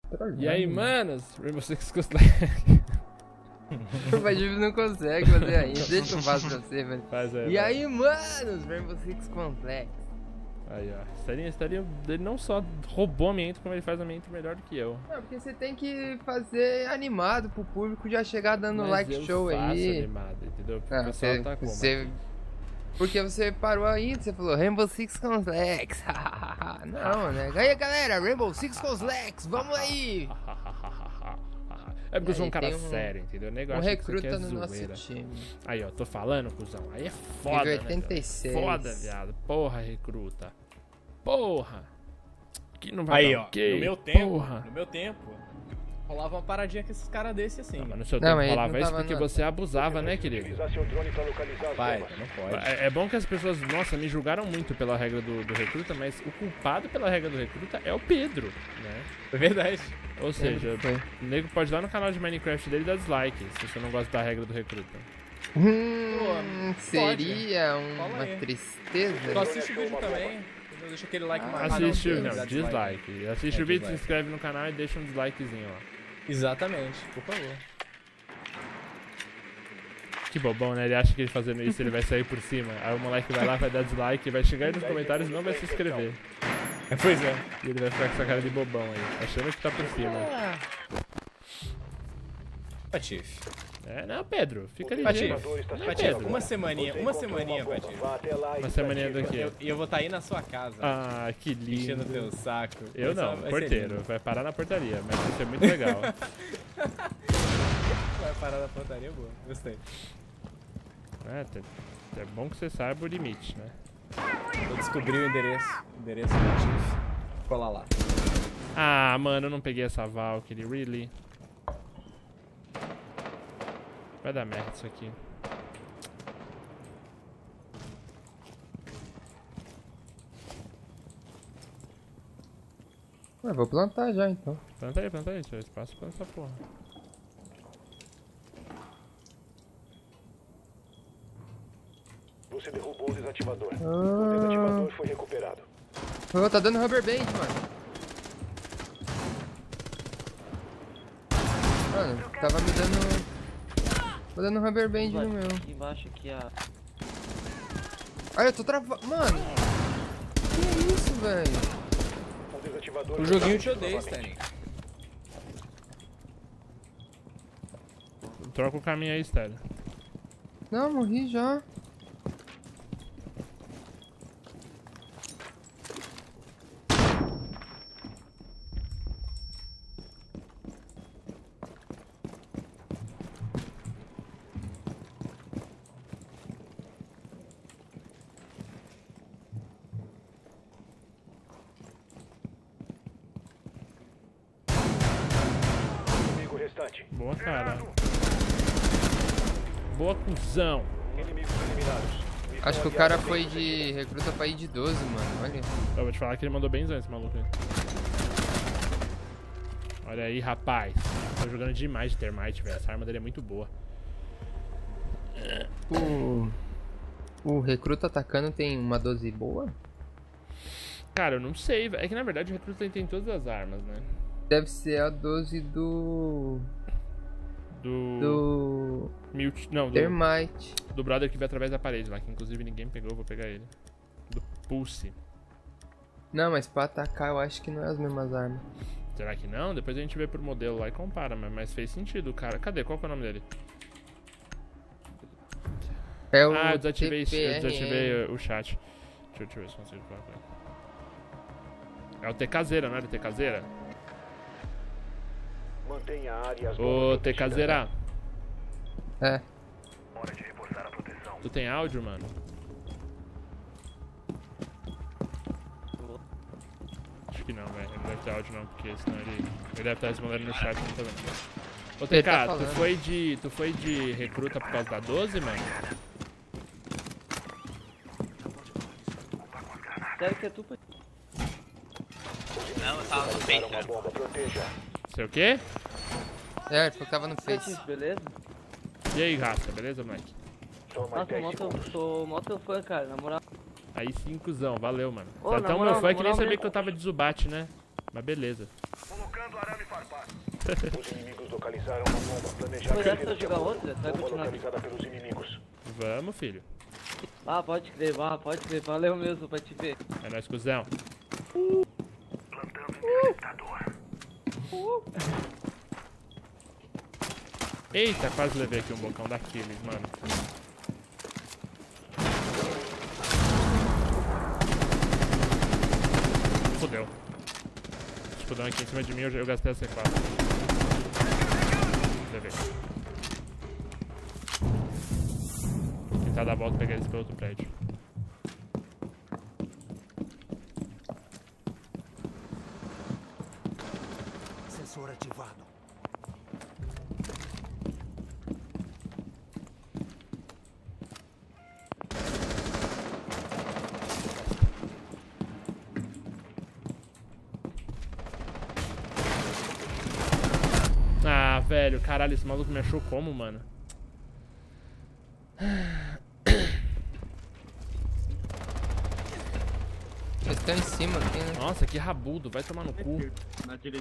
E aí, manos? Rainbow Six Complex. O Badib não consegue fazer ainda. Deixa eu fazer pra você, velho. Faz aí, E aí, manos? Rainbow Six Complex. Aí, ó. Ele não só roubou a minha intro, como ele faz a minha intro melhor do que eu. Não, porque você tem que fazer animado pro público já chegar dando Mas like eu show faço aí. animado, entendeu? Porque Ah, o pessoal tá como aqui? Porque você parou aí, você falou Rainbow Six Complex. Não, né? Aí, galera, Rainbow Six Complex, vamos aí! É porque eu sou um cara tem sério, entendeu? O Um negócio recruta é no nosso zoeira. time. Aí, ó, tô falando, cuzão. Aí é foda, Nível né, 86. velho? Foda, viado. Porra, recruta. Porra. Que não vai Aí, dar ó, ok, no meu tempo, rolava uma paradinha com esses caras desse assim. Não, mas no seu Não, tempo mas falava não isso tava porque não. você abusava, né, querido? Pai, não pode. É bom que as pessoas, nossa, me julgaram muito pela regra do recruta, mas o culpado pela regra do recruta é o Pedro, né? É verdade. Ou seja, foi. o nego pode ir lá no canal de Minecraft dele e dar dislike, se você não gosta da regra do recruta. Seria Fala uma aí. tristeza. Tu assiste o vídeo também. Entendeu? Deixa aquele like marcado. Assiste, Dá não, dislike. Assiste É, o vídeo, se dislike. inscreve no canal e deixa um dislikezinho lá. Exatamente, por favor. Que bobão, né? Ele acha que ele fazendo isso ele vai sair por cima. Aí o moleque vai lá, vai dar dislike, vai chegar aí nos comentários e não vai se inscrever. Pois é. E ele vai ficar com essa cara de bobão aí, achando que tá por cima. Patife. É, não, Pedro, fica Patife. ligeiro. Não, Patife, Pedro. uma semaninha, Patife. Uma semaninha do quê? E eu vou estar aí na sua casa, Ah, que enchendo lindo. teu saco. Eu Vai não, ser porteiro. lindo. Vai parar na portaria, mas isso é muito legal. Vai parar na portaria, boa. Gostei. É bom que você saiba o limite, né? Vou descobrir o endereço. Endereço do Patife. Colar lá. Ah, mano, eu não peguei essa Valkyrie, really? Vai dar merda isso aqui. Vou plantar já então. Planta aí, tiver espaço pra essa porra. Você derrubou o desativador. Ah. O desativador foi recuperado. Oh, tá dando rubber band, mano. Mano, tava me dando. Tô dando rubber band no meu. Aqui embaixo aqui a. Ai, eu tô travando. Mano, que isso, velho? O desativador O foi joguinho te ativado odeia, novamente. Stanley. Troca o caminho aí, Stélio. Não, morri já. Inimigo restante. Boa, cara. Boa, cuzão. Inimigos eliminados. Missão Acho que o aliada cara foi bem de recruta pra ir de 12, mano. Olha. Eu vou te falar que ele mandou benzão esse maluco aí. Olha aí, rapaz. Tô jogando demais de Termite, velho. Essa arma dele é muito boa. O recruta atacando tem uma 12 boa? Cara, eu não sei, velho. É que na verdade o recruta tem todas as armas, né? Deve ser a 12 do. Do. Não, Termite. do brother que veio através da parede lá, que inclusive ninguém pegou, eu vou pegar ele. Do Pulse. Não, mas pra atacar eu acho que não é as mesmas armas. Será que não? Depois a gente vê por modelo lá e compara, mas fez sentido, cara. Cadê? Qual que é o nome dele? É o Ah, eu desativei TPRN. o chat. Deixa eu ver se consigo falar com ele. É o TKzeira, não era o TKzeira? Mantenha a área e as Ô, bombas protegidas. TKzeira, É. Hora de reforçar a proteção. tu tem áudio, mano? Acho que não, velho. Ele não deve ter áudio não, porque senão ele deve estar respondendo no chat, não tô vendo. Ô, Ele TK, tá tu falando. foi de recruta por causa da 12, mano? Sério que é tu, pai? Não, eu tava no Para peito, uma cara. bomba, proteja. Sei o quê? É, ele falou que tava no Face. Patife, beleza? E aí, raça, beleza, moleque? Só mais Nossa, 10 segundos. sou mó teu fã, cara, na moral. Aí sim, cuzão, valeu, mano. Ô, Tá na tão moral, meu fã na que nem moral sabia mesmo. que eu tava de Zubat, né? Mas beleza. Lançando arame farpado. Os inimigos localizaram uma bomba. Planejar Mas essa eu jogar outra? Vai bomba continuar aqui. localizada pelos inimigos. Vamos, filho. Ah, pode crer, valeu mesmo pra te ver. É nóis, cuzão. Plantando interceptador. Eita, quase levei aqui um bocão daqueles, mano. Fudeu. Escudão aqui em cima de mim, eu gastei a C4. Levei. Tentar dar a volta e pegar eles pelo outro prédio. Sensor ativado. Ah, velho, caralho, esse maluco me achou como, mano? Eles estão em cima aqui, né? Nossa, que rabudo, vai tomar no cu. Na direita.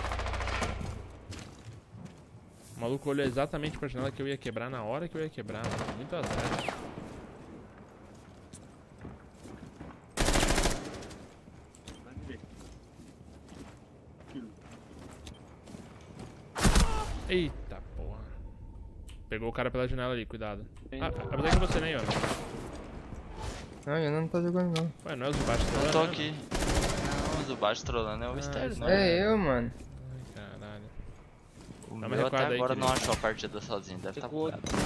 O maluco olhou exatamente pra janela que eu ia quebrar na hora que eu ia quebrar, mano. Muito azar. Eita porra. Pegou o cara pela janela ali, cuidado. Ah, apesar que você nem, ó. Não, eu não tô jogando não. Ué, não é os de baixo Eu trolando, tô né? aqui. Não, os do baixo trolando é o mistério, né? É eu, mano. Ai, caralho. O Dá uma meu até recuada aí, agora não querido. achou a partida sozinho, deve estar Recuou. bugado.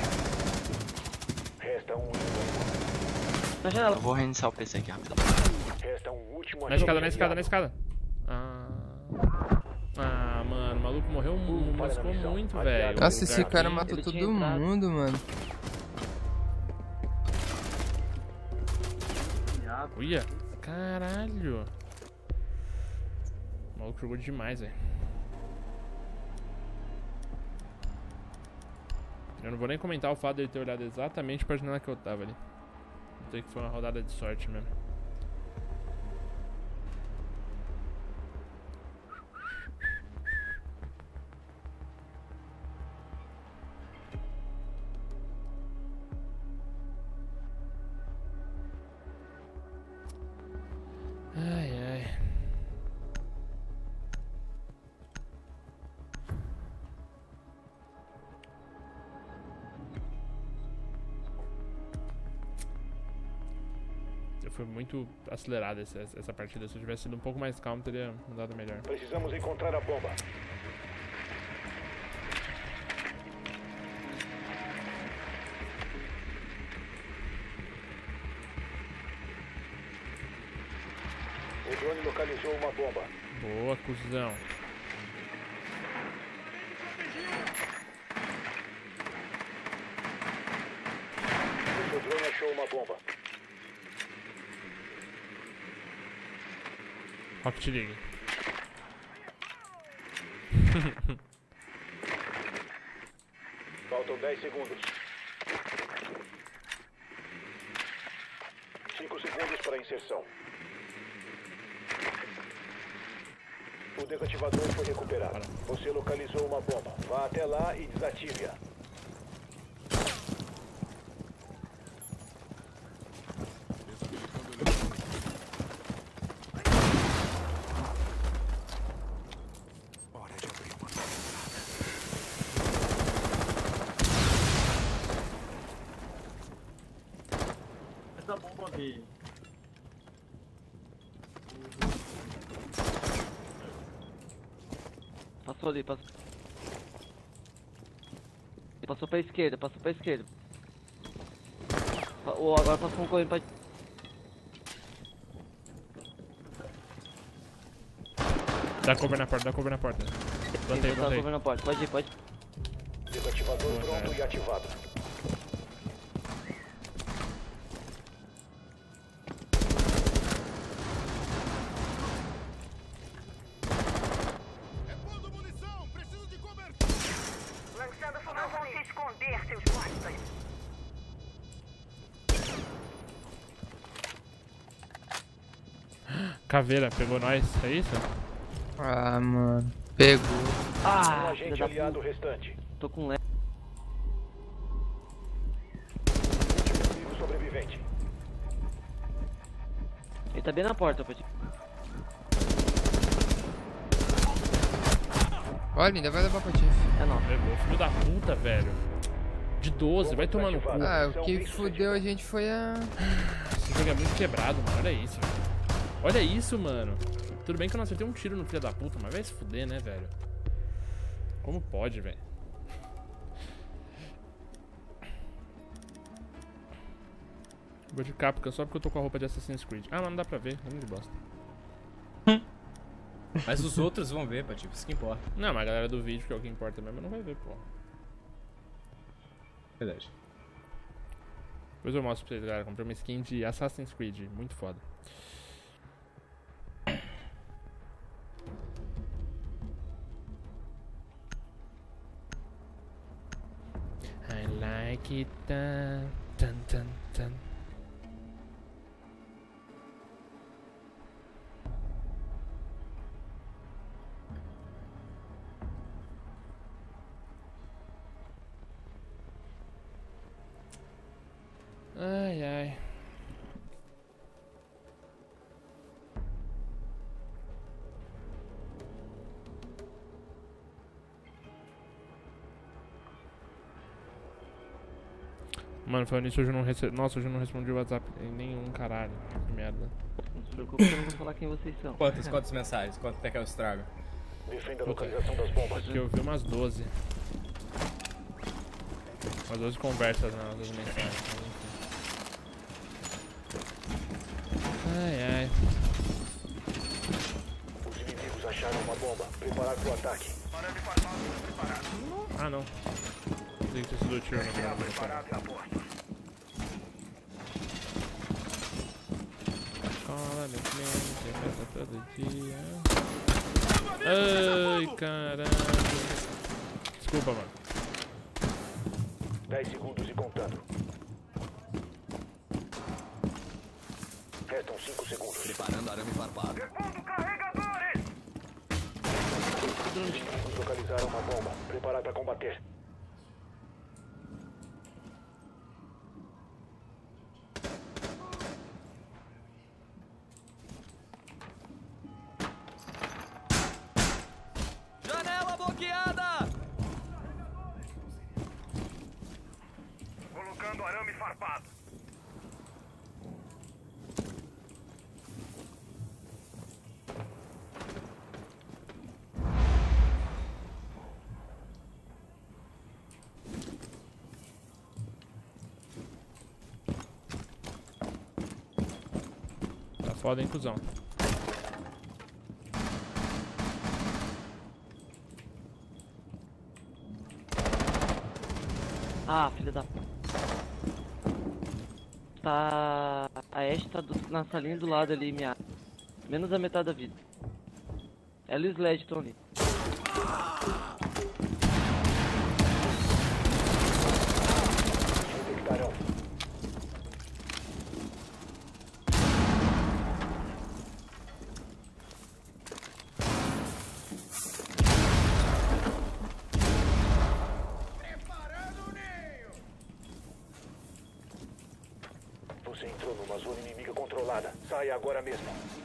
Resta um último. Na janela. Eu vou reiniciar o PC aqui rápido. Resta um último. Na escada, na escada, na escada. Ah, mano, o maluco morreu, moscou muito, velho. Nossa, esse cara aqui. matou Ele todo tinha entrado. mundo, mano. Uia, caralho. O maluco jogou demais, velho. Eu não vou nem comentar o fato dele ter olhado exatamente pra janela que eu tava ali. Vou dizer que foi uma rodada de sorte mesmo. Ai, ai. Eu fui muito acelerado essa partida. Se eu tivesse sido um pouco mais calmo, teria mudado melhor. Precisamos encontrar a bomba. O drone localizou uma bomba. Boa, cuzão. O seu drone achou uma bomba. Rocket League. Faltam 10 segundos. 5 segundos para a inserção. O desativador foi recuperado. Você localizou uma bomba. Vá até lá e desative-a. Hora de abrir uma. Essa bomba veio. Passou ali, passou. Passou pra esquerda, passou pra esquerda. Agora passou um correndo pra... Dá cover na porta, dá cover na porta. Plantei, Tá plantei. cobrindo a porta, pode ir, pode ir. Desativador pronto e ativado. Lançando fogo, vão se esconder, seus bostas. Caveira, pegou nós, é isso? Ah, mano. Pegou. Um Ah, filha agente da aliado puta. restante. Tô com lag. Último inimigo sobrevivente. Ele tá bem na porta, Pati. Olha, ainda vai levar pra ti. É não. Pegou, filho da puta, velho. De 12, vai tomar no cu. Ah, o que fudeu a gente foi a... Esse jogo é muito quebrado, mano. Olha isso, velho. Olha isso, mano. Tudo bem que eu não acertei um tiro no filho da puta, mas vai se fuder, né, velho? Como pode, velho? Vou de Capcom só porque eu tô com a roupa de Assassin's Creed. Ah, mas não dá pra ver. Vamos de bosta. Mas os outros vão ver, Patife, isso que importa. Não, mas a galera do vídeo, que é o que importa mesmo, não vai ver, pô. Verdade. Depois eu mostro pra vocês, galera. Comprei uma skin de Assassin's Creed. Muito foda. I like it. Tan, tan, tan. Ai, ai. Mano, falando nisso, hoje eu não recebi. Nossa, hoje eu não respondi o WhatsApp em nenhum, caralho. Que merda. Não se preocupe que eu não vou falar quem vocês são. Quantas mensagens? Quanto até que eu estrago? Defenda a localização das bombas. Acho que eu vi umas 12. Umas 12 conversas nas mensagens. Mas enfim. Ai, ai. Os inimigos acharam uma bomba. Preparar para o ataque. Ah, não. Tem que ter sido o tiro no final. Escola, meu cliente, festa todo dia. Ai, caralho. Desculpa, mano. 10 segundos e contando. Restam 5 segundos. Preparando arame farpado. Os inimigos localizaram uma bomba. Preparar para combater. Janela bloqueada! Colocando arame farpado. Tá foda, hein, cuzão. Ah, filha da... Tá... A Ashe tá na salinha do lado ali, minha... Menos a metade da vida. Ela e o Sledge estão ali. Detectarão. Você entrou numa zona inimiga controlada. Saia agora mesmo.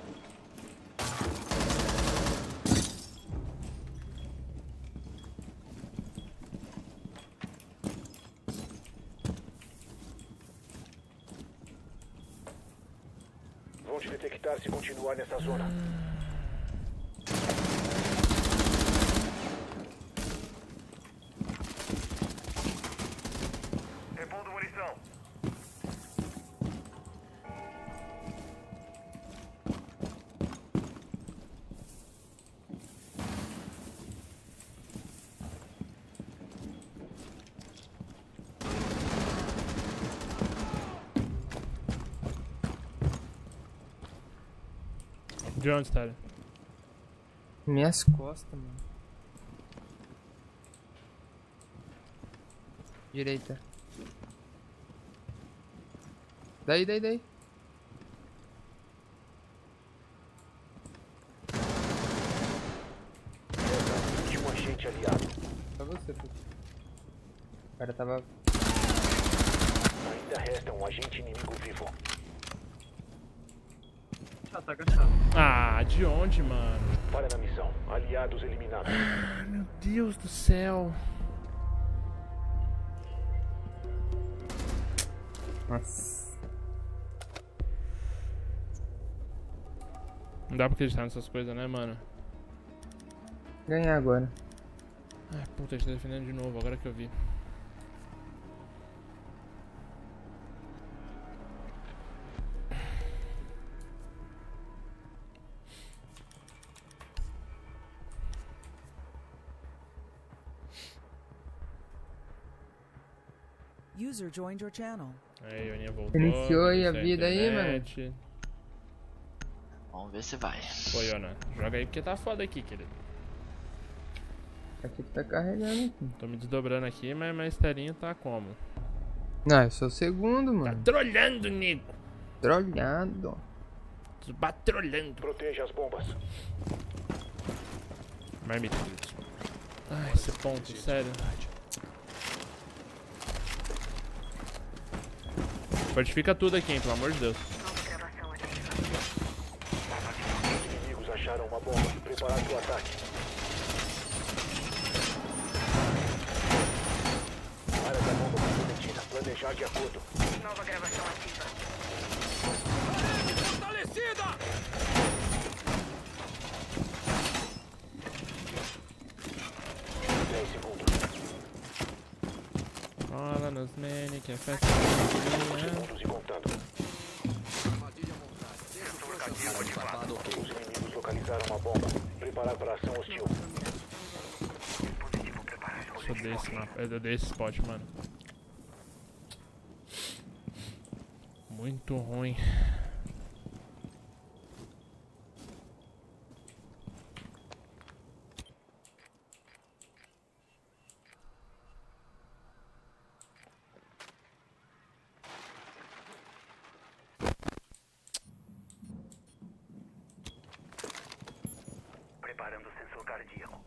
Vão te detectar se continuar nessa zona. Repondo munição. De onde, Tara? Minhas costas, mano. Direita. Daí. agente aliado. Pra você, pô. O cara tava... Ainda resta um agente inimigo vivo. Ah, de onde, mano? Para na missão. Aliados eliminados. Meu Deus do céu. Nossa. Não dá pra acreditar nessas coisas, né, mano? Ganhar agora. Ai, puta, a gente tá defendendo de novo, agora que eu vi. User joined your channel. Aí, Aninha voltou. Iniciou aí a iniciou vida aí, internet. Vamos ver se vai. Pô, Iona, joga aí porque tá foda aqui, querido. Aqui tá carregando aqui. Tô me desdobrando aqui, mas meu esterinho tá como? Não, eu sou o segundo, Tá mano. trolhando, nego. Trolhado. Tô batrolhando. Proteja as bombas. Marmita, querido. Ai, esse ponto, sério. Fortifica tudo aqui, hein, pelo amor de Deus. Os inimigos acharam uma bomba. Preparar seu ataque. Área da bomba comprometida. Planejar de acordo. Nova gravação ativa. Fortalecida! 10 segundos. Rola nos meni, que é festa. Segundos e contando. Farpado, ok. Os inimigos localizaram uma bomba. Preparar para ação hostil. Eu odeio esse mapa, eu odeio esse spot, mano. Muito ruim. Preparando o sensor cardíaco.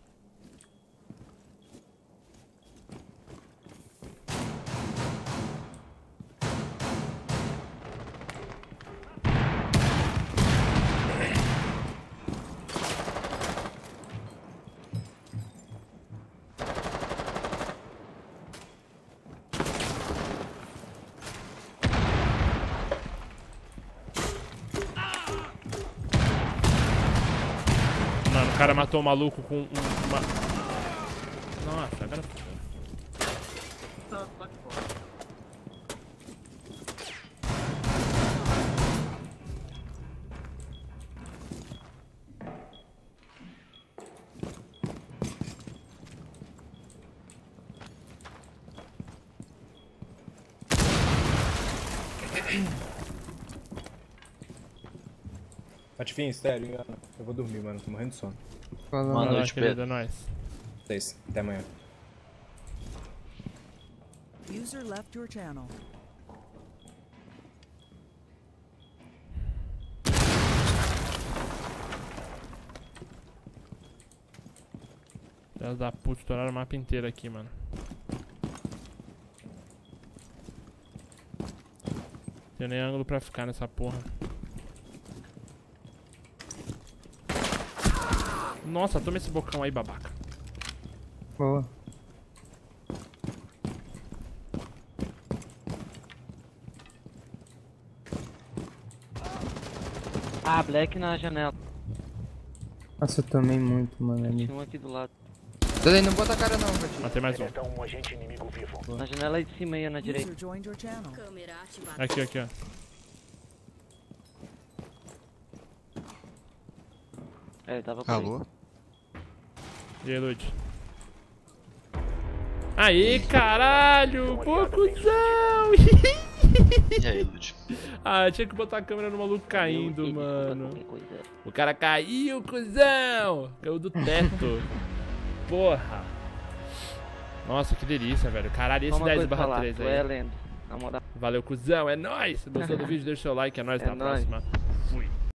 Mano, o cara matou o maluco com uma... Nossa, agora... Patifinho, estéreo. Eu vou dormir, mano. Tô morrendo de sono. Falando. Boa Vai lá, noite, querido, Pedro. é nóis. Vocês, até amanhã. User left your channel. Filhas da puta, estouraram o mapa inteiro aqui, mano. Tem nem ângulo pra ficar nessa porra. Nossa, toma esse bocão aí, babaca. Boa. Ah, Black na janela. Nossa, eu tomei muito, mano. Ali. Tinha um aqui do lado. Dali, não bota a cara não, Pati. Matei mais um. Resta um agente inimigo vivo. Na janela aí de cima aí, na direita. User joined your channel. Câmera ativada. Aqui, aqui, ó. É, ele tava com Alô? E aí, Lud? Aí, caralho! Pô, cuzão! E aí, Lud? Ah, tinha que botar a câmera no maluco caindo, ele. mano. Qualquer coisa. O cara caiu, cuzão! Caiu do teto. Porra. Nossa, que delícia, velho. Caralho, esse Só uma coisa pra falar, 10/3 tu é aí. lenda. Na moral. Valeu, cuzão. É nóis. Se gostou do vídeo, deixa o seu like. É nóis. Até a nóis. próxima.